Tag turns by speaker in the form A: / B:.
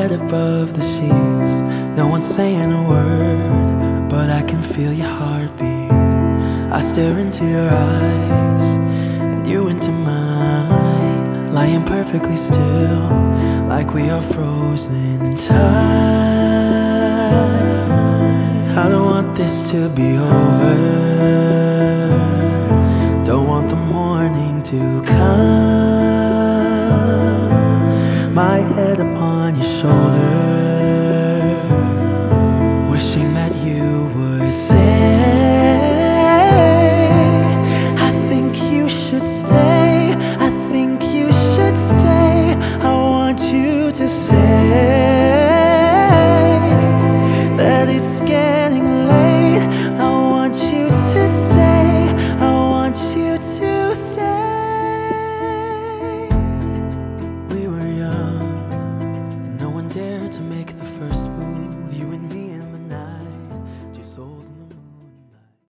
A: head above the sheets. No one's saying a word, but I can feel your heartbeat. I stare into your eyes, and you into mine, lying perfectly still, like we are frozen in time. I don't want this to be over, don't want the morning to come. My head upon your shoulder,